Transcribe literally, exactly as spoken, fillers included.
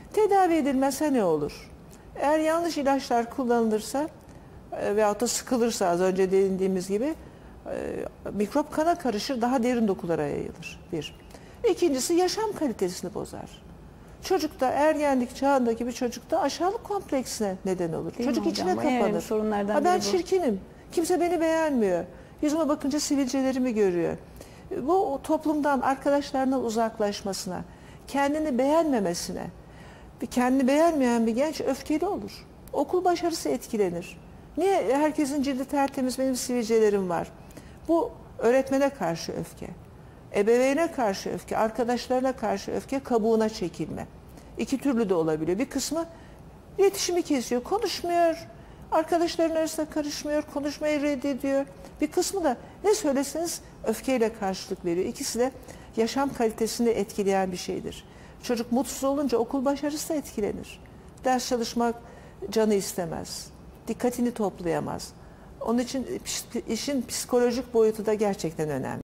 Tedavi edilmezse ne olur? Eğer yanlış ilaçlar kullanılırsa e, veyahut da sıkılırsa az önce dediğimiz gibi e, mikrop kana karışır, daha derin dokulara yayılır. Bir. İkincisi yaşam kalitesini bozar. Çocukta, ergenlik çağındaki bir çocukta aşağılık kompleksine neden olur. Değil Çocuk mi içine hocam? En önemli kapanır. sorunlardan Ha, ben biri bu. çirkinim, kimse beni beğenmiyor. Yüzüme bakınca sivilcelerimi görüyor. Bu toplumdan, arkadaşlarından uzaklaşmasına, kendini beğenmemesine, bir kendini beğenmeyen bir genç öfkeli olur. Okul başarısı etkilenir. Niye herkesin cildi tertemiz, benim sivilcelerim var? Bu öğretmene karşı öfke, ebeveyne karşı öfke, arkadaşlarına karşı öfke, kabuğuna çekilme. İki türlü de olabiliyor. Bir kısmı iletişimi kesiyor, konuşmuyor, arkadaşların arasında karışmıyor, konuşmayı reddediyor. Bir kısmı da ne söyleseniz öfkeyle karşılık veriyor. İkisi de yaşam kalitesini etkileyen bir şeydir. Çocuk mutsuz olunca okul başarısı da etkilenir. Ders çalışmak canı istemez. Dikkatini toplayamaz. Onun için işin psikolojik boyutu da gerçekten önemli.